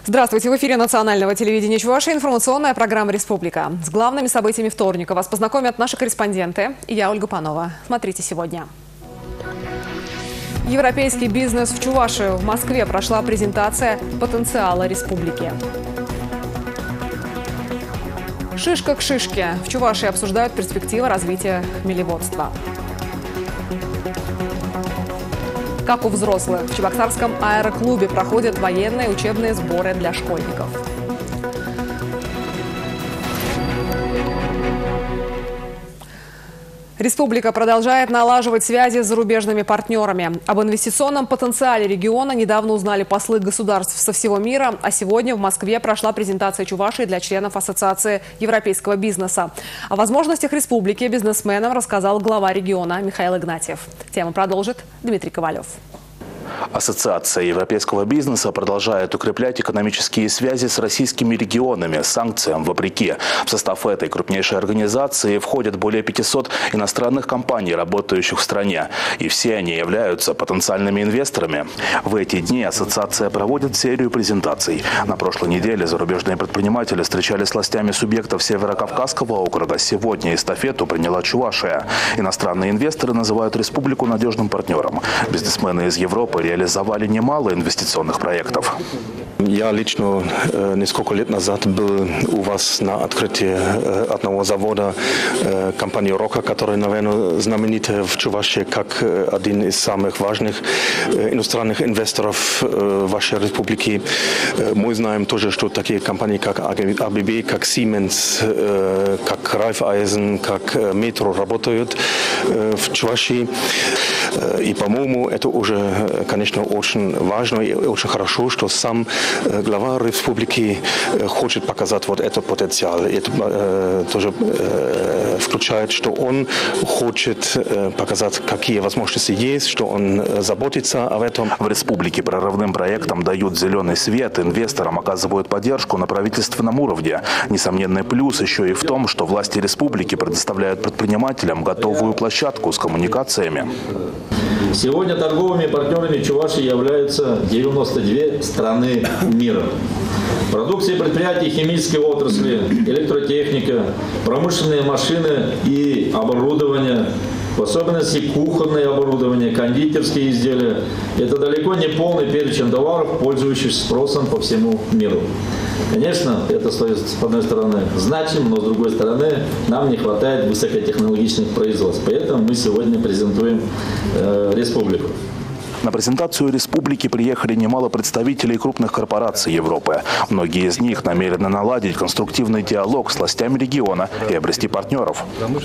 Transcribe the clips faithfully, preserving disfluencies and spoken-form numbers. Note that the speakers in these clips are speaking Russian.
Здравствуйте! В эфире национального телевидения Чувашии информационная программа «Республика». С главными событиями вторника вас познакомят наши корреспонденты и я, Ольга Панова. Смотрите сегодня. Европейский бизнес в Чувашии. В Москве прошла презентация потенциала республики. Шишка к шишке. В Чувашии обсуждают перспективы развития хмелеводства. Как у взрослых, в Чебоксарском аэроклубе проходят военные учебные сборы для школьников. Республика продолжает налаживать связи с зарубежными партнерами. Об инвестиционном потенциале региона недавно узнали послы государств со всего мира, а сегодня в Москве прошла презентация Чувашии для членов Ассоциации европейского бизнеса. О возможностях республики бизнесменам рассказал глава региона Михаил Игнатьев. Тему продолжит Дмитрий Ковалев. Ассоциация европейского бизнеса продолжает укреплять экономические связи с российскими регионами, санкциям вопреки. В состав этой крупнейшей организации входят более пятисот иностранных компаний, работающих в стране. И все они являются потенциальными инвесторами. В эти дни ассоциация проводит серию презентаций. На прошлой неделе зарубежные предприниматели встречались с властями субъектов Северо-Кавказского округа. Сегодня эстафету приняла Чувашия. Иностранные инвесторы называют республику надежным партнером. Бизнесмены из Европы реализовали немало инвестиционных проектов. Я лично э, несколько лет назад был у вас на открытии э, одного завода э, компании «Рока», которая, наверное, знаменита в Чувашии как э, один из самых важных э, иностранных инвесторов э, вашей республики. Э, мы знаем тоже, что такие компании, как А Бэ Бэ, как Siemens, э, как Raiffeisen, как э, Metro работают э, в Чувашии. Э, и, по-моему, это уже, конечно, очень важно и очень хорошо, что сам глава республики хочет показать вот этот потенциал. Это э, тоже э, включает, что он хочет э, показать, какие возможности есть, что он заботится об этом. В республике прорывным проектам дают зеленый свет, инвесторам оказывают поддержку на правительственном уровне. Несомненный плюс еще и в том, что власти республики предоставляют предпринимателям готовую площадку с коммуникациями. Сегодня торговыми партнерами Чувашии являются девяносто две страны мира. Продукция предприятий химической отрасли, электротехника, промышленные машины и оборудование, в особенности кухонное оборудование, кондитерские изделия. Это далеко не полный перечень товаров, пользующихся спросом по всему миру. Конечно, это, с одной стороны, значимо, но с другой стороны, нам не хватает высокотехнологичных производств. Поэтому мы сегодня презентуем э, республику. На презентацию республики приехали немало представителей крупных корпораций Европы. Многие из них намерены наладить конструктивный диалог с властями региона и обрести партнеров.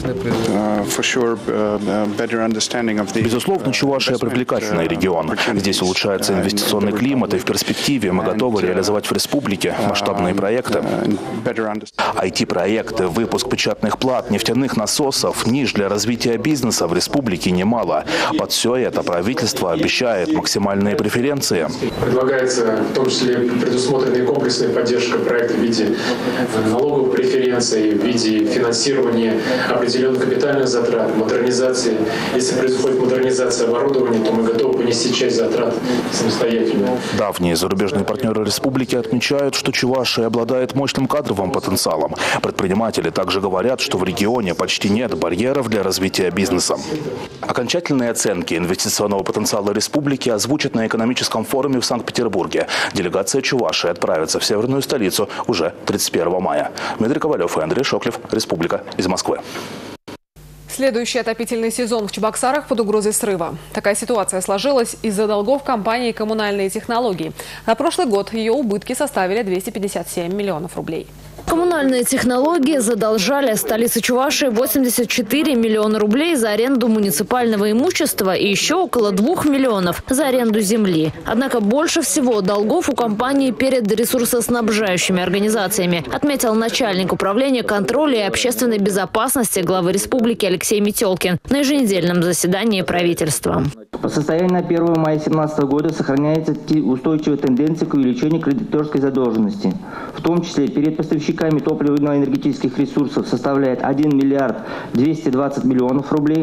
Безусловно, Чувашия привлекательный регион. Здесь улучшается инвестиционный климат, и в перспективе мы готовы реализовать в республике масштабные проекты. ай ти-проекты, выпуск печатных плат, нефтяных насосов, ниш для развития бизнеса в республике немало. Под все это правительство обещает максимальные преференции. Предлагается в том числе предусмотренная комплексная поддержка проекта в виде налоговых преференций, в виде финансирования определенных капитальных затрат, модернизации. Если происходит модернизация оборудования, то мы готовы понести часть затрат самостоятельно. Давние зарубежные партнеры республики отмечают, что Чувашия обладает мощным кадровым потенциалом. Предприниматели также говорят, что в регионе почти нет барьеров для развития бизнеса. Окончательные оценки инвестиционного потенциала республики Республики озвучат на экономическом форуме в Санкт-Петербурге. Делегация Чувашии отправится в северную столицу уже тридцать первого мая. Дмитрий Ковалев и Андрей Шоклев. Республика из Москвы. Следующий отопительный сезон в Чебоксарах под угрозой срыва. Такая ситуация сложилась из-за долгов компании «Коммунальные технологии». На прошлый год ее убытки составили двести пятьдесят семь миллионов рублей. Коммунальные технологии задолжали столице Чувашии восемьдесят четыре миллиона рублей за аренду муниципального имущества и еще около двух миллионов за аренду земли. Однако больше всего долгов у компании перед ресурсоснабжающими организациями, отметил начальник управления контроля и общественной безопасности главы республики Алексей Метелкин на еженедельном заседании правительства. По состоянию на первое мая две тысячи семнадцатого года сохраняется устойчивая тенденция к увеличению кредиторской задолженности. В том числе перед поставщиками топливно-энергетических ресурсов составляет один миллиард двести двадцать миллионов рублей.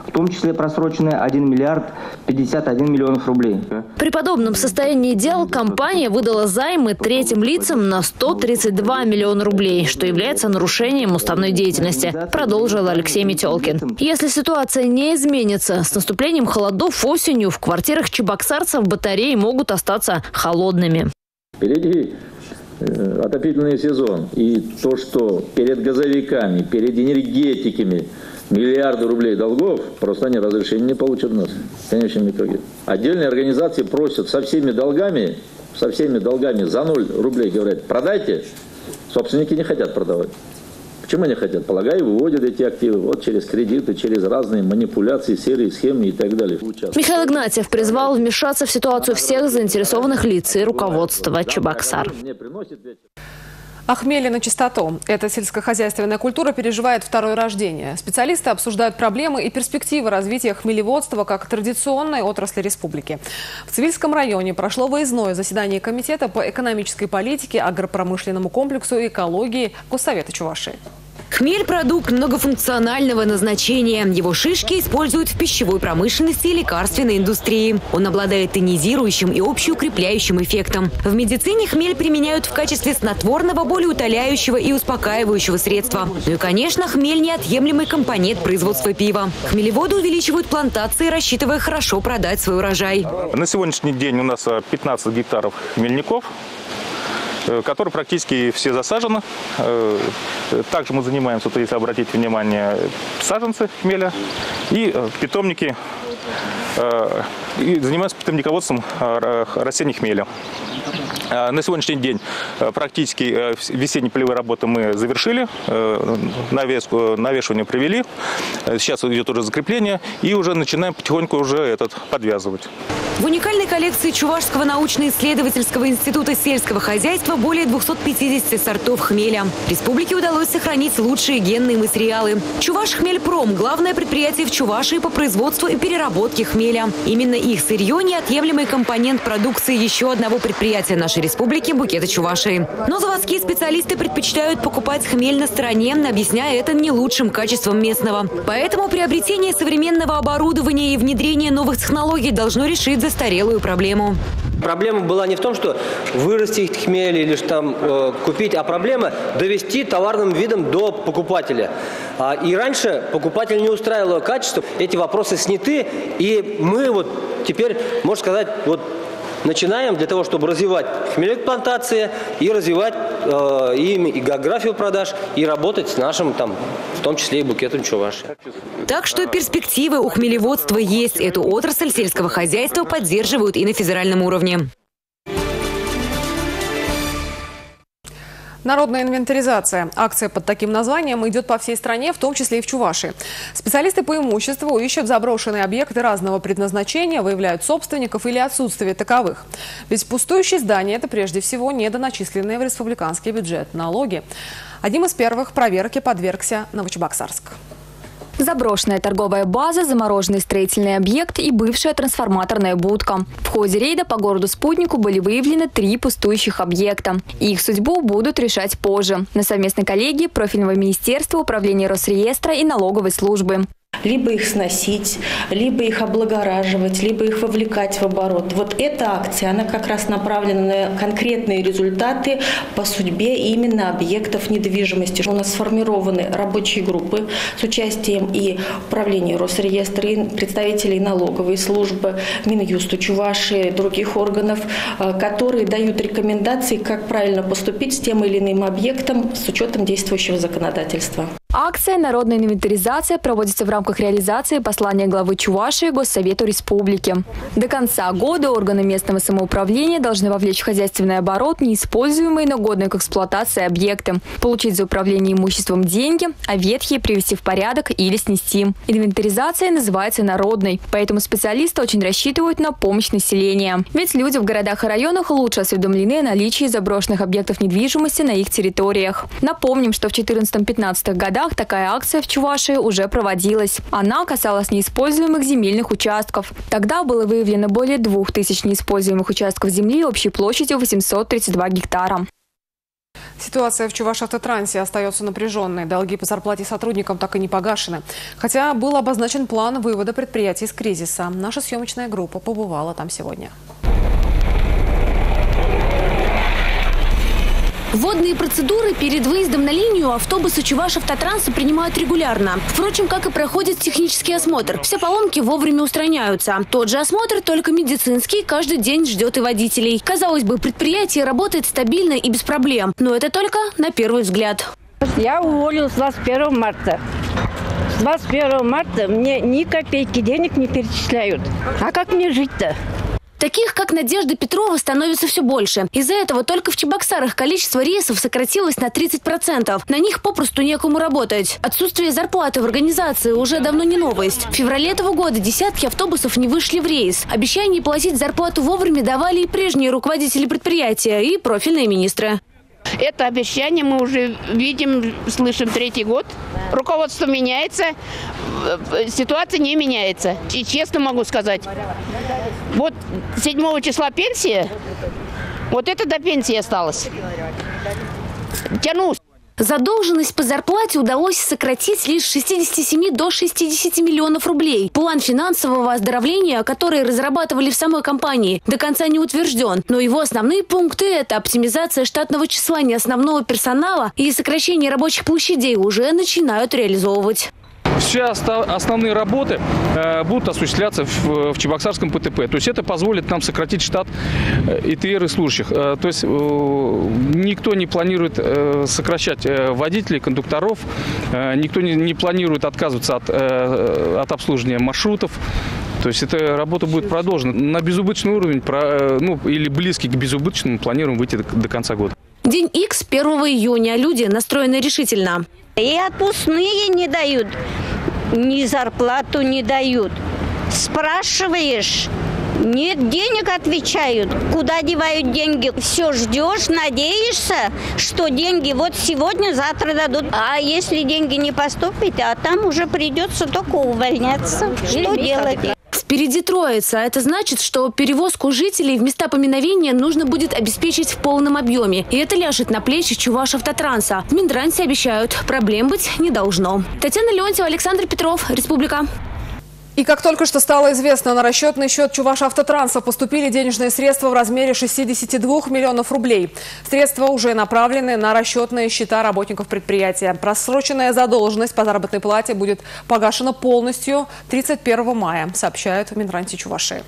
в том числе просроченные один миллиард пятьдесят один миллионов рублей. При подобном состоянии дел компания выдала займы третьим лицам на сто тридцать два миллиона рублей, что является нарушением уставной деятельности, продолжил Алексей Метелкин. Если ситуация не изменится, с наступлением холодов осенью в квартирах чебоксарцев батареи могут остаться холодными. Впереди отопительный сезон. И то, что перед газовиками, перед энергетиками миллиарды рублей долгов, просто они разрешения не получат у нас в конечном итоге. Отдельные организации просят со всеми долгами, со всеми долгами за ноль рублей, говорят, продайте. Собственники не хотят продавать. Почему не хотят? Полагаю, выводят эти активы вот через кредиты, через разные манипуляции, серые схемы и так далее. Михаил Игнатьев призвал вмешаться в ситуацию всех заинтересованных лиц и руководства Чебоксар. А хмели на чистоту. Эта сельскохозяйственная культура переживает второе рождение. Специалисты обсуждают проблемы и перспективы развития хмелеводства как традиционной отрасли республики. В Цивильском районе прошло выездное заседание Комитета по экономической политике, агропромышленному комплексу и экологии Госсовета Чувашии. Хмель – продукт многофункционального назначения. Его шишки используют в пищевой промышленности и лекарственной индустрии. Он обладает тонизирующим и общеукрепляющим эффектом. В медицине хмель применяют в качестве снотворного, болеутоляющего и успокаивающего средства. Ну и, конечно, хмель – неотъемлемый компонент производства пива. Хмелеводы увеличивают плантации, рассчитывая хорошо продать свой урожай. На сегодняшний день у нас пятнадцать гектаров хмельников, которые практически все засажены. Также мы занимаемся, вот если обратить внимание, саженцы хмеля и питомники, и занимаемся питомниководством растений хмеля. На сегодняшний день практически весенние полевые работы мы завершили, навеску, навешивание провели, сейчас идет уже закрепление и уже начинаем потихоньку уже этот подвязывать. В уникальной коллекции Чувашского научно-исследовательского института сельского хозяйства более двухсот пятидесяти сортов хмеля. Республике удалось сохранить лучшие генные материалы. Чувашхмельпром – главное предприятие в Чувашии по производству и переработке хмеля. Именно их сырье – неотъемлемый компонент продукции еще одного предприятия нашей республики – букета Чувашии. Но заводские специалисты предпочитают покупать хмель на стороне, объясняя это не лучшим качеством местного. Поэтому приобретение современного оборудования и внедрение новых технологий должно решить застарелую проблему. Проблема была не в том, что вырастить хмель или там э, купить, а проблема довести товарным видом до покупателя. А, и раньше покупатель не устраивало качество. Эти вопросы сняты, и мы вот теперь, можно сказать, вот начинаем для того, чтобы развивать хмелевые плантации и развивать э, и, и географию продаж, и работать с нашим, там, в том числе и букетом Чувашии. Так что перспективы у хмелеводства есть. Эту отрасль сельского хозяйства поддерживают и на федеральном уровне. Народная инвентаризация. Акция под таким названием идет по всей стране, в том числе и в Чувашии. Специалисты по имуществу ищут заброшенные объекты разного предназначения, выявляют собственников или отсутствие таковых. Ведь пустующие здания – это прежде всего недоначисленные в республиканский бюджет налоги. Одним из первых проверки подвергся Новочебоксарск. Заброшенная торговая база, замороженный строительный объект и бывшая трансформаторная будка. В ходе рейда по городу-спутнику были выявлены три пустующих объекта. Их судьбу будут решать позже на совместной коллегии профильного министерства, управления Росреестра и налоговой службы. Либо их сносить, либо их облагораживать, либо их вовлекать в оборот. Вот эта акция, она как раз направлена на конкретные результаты по судьбе именно объектов недвижимости. У нас сформированы рабочие группы с участием и управления Росреестра, и представителей налоговой службы, Минюста Чувашии, других органов, которые дают рекомендации, как правильно поступить с тем или иным объектом с учетом действующего законодательства. Акция «Народная инвентаризация» проводится в рамках реализации послания главы Чувашии Госсовету Республики. До конца года органы местного самоуправления должны вовлечь в хозяйственный оборот неиспользуемые, но годные к эксплуатации объекты, получить за управление имуществом деньги, а ветхие привести в порядок или снести. Инвентаризация называется народной, поэтому специалисты очень рассчитывают на помощь населения. Ведь люди в городах и районах лучше осведомлены о наличии заброшенных объектов недвижимости на их территориях. Напомним, что в четырнадцатом-пятнадцатых годах такая акция в Чувашии уже проводилась. Она касалась неиспользуемых земельных участков. Тогда было выявлено более двух тысяч неиспользуемых участков земли общей площадью восемьсот тридцать два гектара. Ситуация в Чувашавтотрансе остается напряженной. Долги по зарплате сотрудникам так и не погашены. Хотя был обозначен план вывода предприятий из кризиса. Наша съемочная группа побывала там сегодня. Вводные процедуры перед выездом на линию автобусы Чувашавтотранса принимают регулярно. Впрочем, как и проходит технический осмотр. Все поломки вовремя устраняются. Тот же осмотр, только медицинский, каждый день ждет и водителей. Казалось бы, предприятие работает стабильно и без проблем. Но это только на первый взгляд. Я уволилась двадцать первого марта. С двадцать первого марта мне ни копейки денег не перечисляют. А как мне жить-то? Таких, как Надежда Петрова, становится все больше. Из-за этого только в Чебоксарах количество рейсов сократилось на тридцать процентов. На них попросту некому работать. Отсутствие зарплаты в организации уже давно не новость. В феврале этого года десятки автобусов не вышли в рейс. Обещание платить зарплату вовремя давали и прежние руководители предприятия, и профильные министры. Это обещание мы уже видим, слышим третий год. Руководство меняется, ситуация не меняется. И честно могу сказать, вот седьмого числа пенсия, вот это до пенсии осталось. Тянусь. Задолженность по зарплате удалось сократить лишь с шестидесяти семи до шестидесяти миллионов рублей. План финансового оздоровления, который разрабатывали в самой компании, до конца не утвержден. Но его основные пункты – это оптимизация штатного числа неосновного персонала и сокращение рабочих площадей уже начинают реализовывать. Все основные работы э, будут осуществляться в, в Чебоксарском ПТП. То есть это позволит нам сократить штат и тэ эр и служащих. Э, то есть э, никто не планирует э, сокращать э, водителей, кондукторов. Э, никто не, не планирует отказываться от, э, от обслуживания маршрутов. То есть эта работа будет продолжена. На безубыточный уровень, про, ну, или близкий к безубыточному, планируем выйти до, до конца года. День Икс первого июня. Люди настроены решительно. И отпускные не дают, ни зарплату не дают. Спрашиваешь, нет денег, отвечают. Куда девают деньги? Все ждешь, надеешься, что деньги вот сегодня, завтра дадут. А если деньги не поступят, а там уже придется только увольняться. Что делать? Впереди Троица. Это значит, что перевозку жителей в места поминовения нужно будет обеспечить в полном объеме. И это ляжет на плечи Чувашавтотранса. В Минтрансе обещают, проблем быть не должно. Татьяна Леонтьева, Александр Петров, Республика. И как только что стало известно, на расчетный счет Чувашавтотранса поступили денежные средства в размере шестидесяти двух миллионов рублей. Средства уже направлены на расчетные счета работников предприятия. Просроченная задолженность по заработной плате будет погашена полностью тридцать первого мая, сообщают в Минтрансе Чувашии.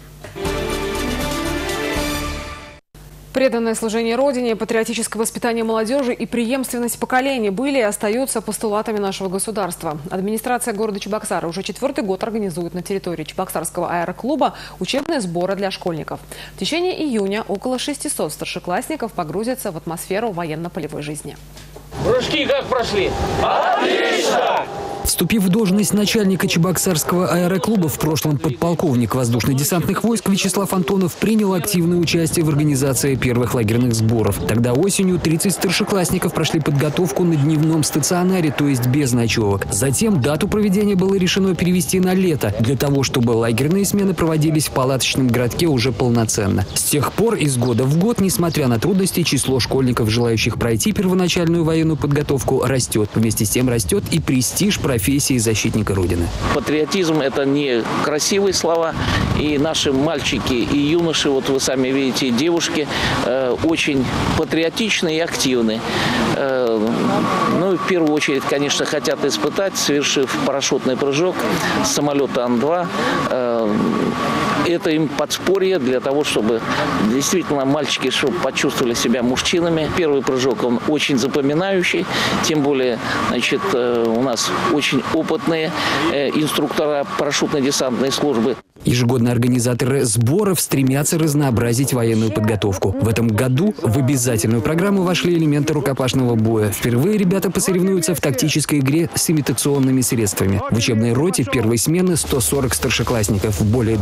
Преданное служение Родине, патриотическое воспитание молодежи и преемственность поколений были и остаются постулатами нашего государства. Администрация города Чебоксары уже четвертый год организует на территории Чебоксарского аэроклуба учебные сборы для школьников. В течение июня около шестисот старшеклассников погрузятся в атмосферу военно-полевой жизни. Прыжки как прошли? Отлично! Вступив в должность начальника Чебоксарского аэроклуба, в прошлом подполковник воздушно-десантных войск Вячеслав Антонов принял активное участие в организации первых лагерных сборов. Тогда осенью тридцать старшеклассников прошли подготовку на дневном стационаре, то есть без ночевок. Затем дату проведения было решено перевести на лето, для того, чтобы лагерные смены проводились в палаточном городке уже полноценно. С тех пор из года в год, несмотря на трудности, число школьников, желающих пройти первоначальную военную подготовку, растет. Вместе с тем растет и престиж профессии защитника Родины. Патриотизм – это не красивые слова. И наши мальчики и юноши, вот вы сами видите, и девушки, э, очень патриотичны и активны. Э, ну, в первую очередь, конечно, хотят испытать, совершив парашютный прыжок с самолета Ан два. Э, это им подспорье для того, чтобы действительно мальчики чтобы почувствовали себя мужчинами. Первый прыжок, он очень запоминающий, тем более, значит, э, у нас очень опытные э, инструктора парашютно-десантной службы. Ежегодно организаторы сборов стремятся разнообразить военную подготовку. В этом году в обязательную программу вошли элементы рукопашного боя. Впервые ребята посоревнуются в тактической игре с имитационными средствами. В учебной роте первой смены сто сорок старшеклассников, более двадцати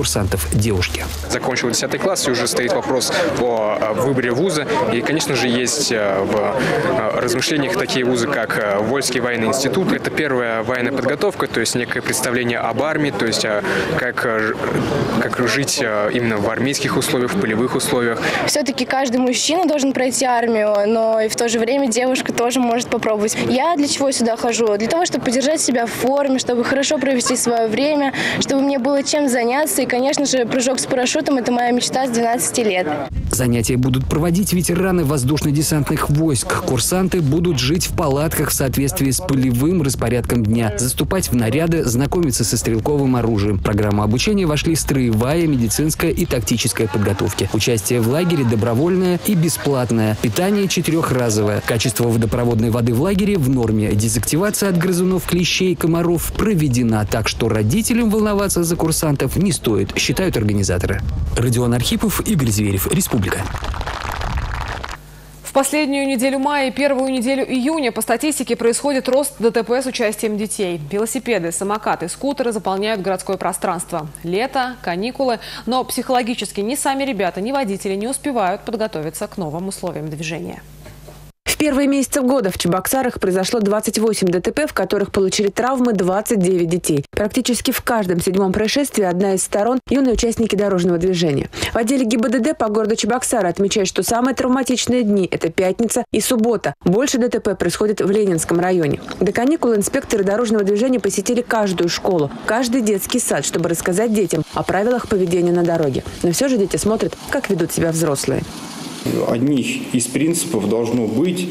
курсантов девушки. Закончил десятый класс, и уже стоит вопрос о выборе вуза. И, конечно же, есть в размышлениях такие вузы, как Вольский военный институт. Это первая военная подготовка, то есть некое представление об армии, то есть как, как жить именно в армейских условиях, в полевых условиях. Все-таки каждый мужчина должен пройти армию, но и в то же время девушка тоже может попробовать. Я для чего сюда хожу? Для того, чтобы поддержать себя в форме, чтобы хорошо провести свое время, чтобы мне было чем заняться. И, конечно же, прыжок с парашютом – это моя мечта с двенадцати лет. Занятия будут проводить ветераны воздушно-десантных войск. Курсанты будут жить в палатках в соответствии с полевым распорядком дня, заступать в наряды, знакомиться со стрелковым оружием. В программу обучения вошли строевая, медицинская и тактическая подготовки. Участие в лагере добровольное и бесплатное. Питание четырехразовое. Качество водопроводной воды в лагере в норме. Дезактивация от грызунов, клещей, комаров проведена, так что родителям волноваться за курсантов не стоит, считают организаторы. Родион Архипов, Игорь Зверев, Республика. В последнюю неделю мая и первую неделю июня по статистике происходит рост ДТП с участием детей. Велосипеды, самокаты, скутеры заполняют городское пространство. Лето, каникулы, но психологически ни сами ребята, ни водители не успевают подготовиться к новым условиям движения. В первые месяцы года в Чебоксарах произошло двадцать восемь ДТП, в которых получили травмы двадцать девять детей. Практически в каждом седьмом происшествии одна из сторон – юные участники дорожного движения. В отделе ГИБДД по городу Чебоксары отмечают, что самые травматичные дни – это пятница и суббота. Больше ДТП происходит в Ленинском районе. До каникул инспекторы дорожного движения посетили каждую школу, каждый детский сад, чтобы рассказать детям о правилах поведения на дороге. Но все же дети смотрят, как ведут себя взрослые. Одних из принципов должно быть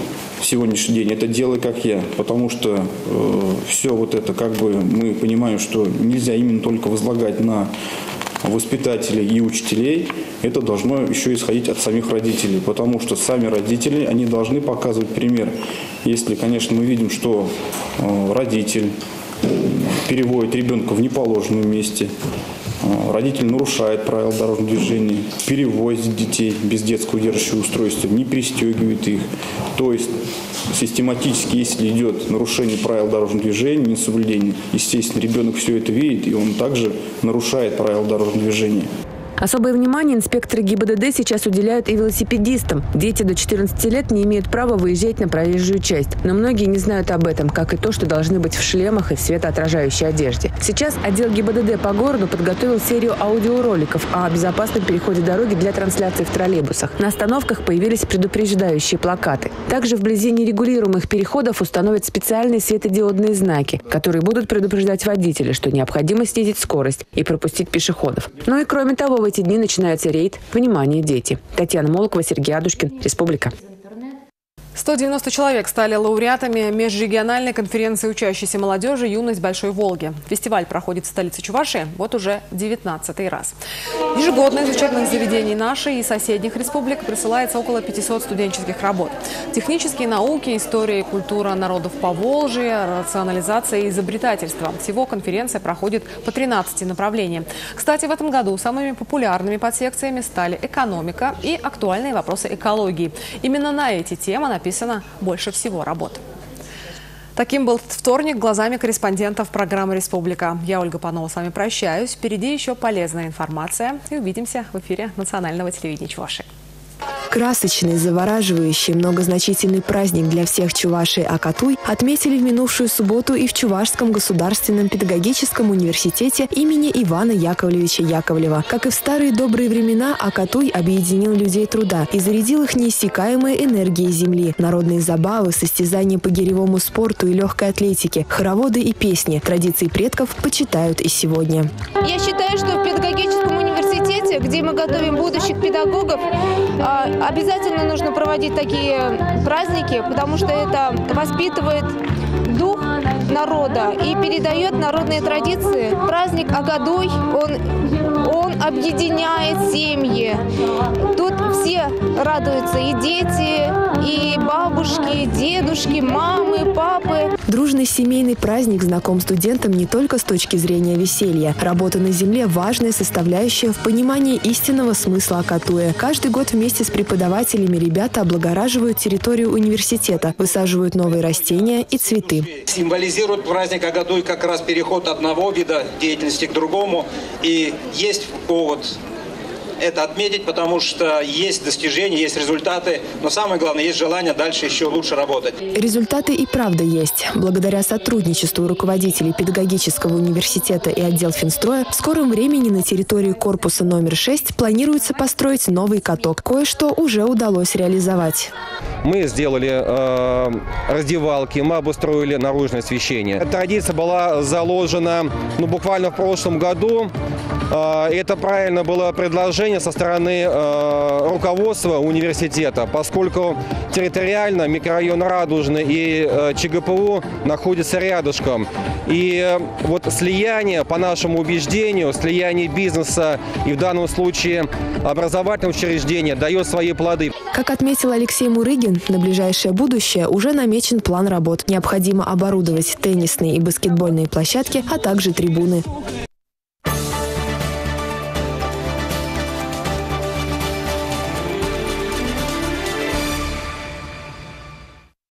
в сегодняшний день – это «делай как я», потому что э, все вот это, как бы мы понимаем, что нельзя именно только возлагать на воспитателей и учителей, это должно еще исходить от самих родителей, потому что сами родители, они должны показывать пример. Если, конечно, мы видим, что э, родитель переводит ребенка в неположенном месте, родитель нарушает правила дорожного движения, перевозит детей без детского удерживающего устройства, не пристегивает их. То есть систематически, если идет нарушение правил дорожного движения, несоблюдение, естественно, ребенок все это видит, и он также нарушает правила дорожного движения. Особое внимание инспекторы ГИБДД сейчас уделяют и велосипедистам. Дети до четырнадцати лет не имеют права выезжать на проезжую часть. Но многие не знают об этом, как и то, что должны быть в шлемах и в светоотражающей одежде. Сейчас отдел ГИБДД по городу подготовил серию аудиороликов о безопасном переходе дороги для трансляции в троллейбусах. На остановках появились предупреждающие плакаты. Также вблизи нерегулируемых переходов установят специальные светодиодные знаки, которые будут предупреждать водителя, что необходимо снизить скорость и пропустить пешеходов. Ну и кроме того, в эти дни начинается рейд «Внимание, дети». Татьяна Молокова, Сергей Адушкин, Республика. сто девяносто человек стали лауреатами межрегиональной конференции учащейся молодежи «Юность Большой Волги». Фестиваль проходит в столице Чувашии вот уже девятнадцатый раз. Ежегодно из учебных заведений нашей и соседних республик присылается около пятисот студенческих работ. Технические науки, история и культура народов Поволжья, рационализация и изобретательство. Всего конференция проходит по тринадцати направлениям. Кстати, в этом году самыми популярными подсекциями стали экономика и актуальные вопросы экологии. Именно на эти темы написано Написано больше всего работ. Таким был вторник глазами корреспондентов программы «Республика». Я, Ольга Панова, с вами прощаюсь. Впереди еще полезная информация. И увидимся в эфире национального телевидения Чувашии. Красочный, завораживающий, многозначительный праздник для всех Чувашии Акатуй отметили в минувшую субботу и в Чувашском государственном педагогическом университете имени Ивана Яковлевича Яковлева. Как и в старые добрые времена, Акатуй объединил людей труда и зарядил их неиссякаемой энергией земли. Народные забавы, состязания по гиревому спорту и легкой атлетике, хороводы и песни. Традиции предков почитают и сегодня. Я считаю, что в педагогическом университете, где мы готовим будущих педагогов, обязательно нужно проводить такие праздники, потому что это воспитывает дух народа и передает народные традиции. Праздник Агадуй, он, он объединяет семьи. Тут все радуются, и дети, и бабушки, и дедушки, мамы, папы. Дружный семейный праздник знаком студентам не только с точки зрения веселья. Работа на земле – важная составляющая в понимании истинного смысла Акатуя. Каждый год вместе с преподавателями ребята облагораживают территорию университета, высаживают новые растения и цветы. Символизирует праздник Акатуй как раз переход от одного вида деятельности к другому. И есть повод это отметить, потому что есть достижения, есть результаты, но самое главное, есть желание дальше еще лучше работать. Результаты и правда есть. Благодаря сотрудничеству руководителей педагогического университета и отдел Финстроя в скором времени на территории корпуса номер шесть планируется построить новый каток. Кое-что уже удалось реализовать. Мы сделали э, раздевалки, мы обустроили наружное освещение. Традиция была заложена ну, буквально в прошлом году. Это правильно было предложение со стороны э, руководства университета, поскольку территориально микрорайон Радужный и э, ЧГПУ находятся рядышком. И э, вот слияние, по нашему убеждению, слияние бизнеса и в данном случае образовательного учреждения дает свои плоды. Как отметил Алексей Мурыгин, на ближайшее будущее уже намечен план работ. Необходимо оборудовать теннисные и баскетбольные площадки, а также трибуны.